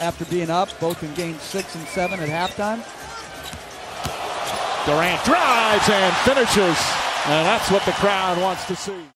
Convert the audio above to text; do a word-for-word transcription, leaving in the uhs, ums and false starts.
after being up, both in games six and seven at halftime. Durant drives and finishes, and that's what the crowd wants to see.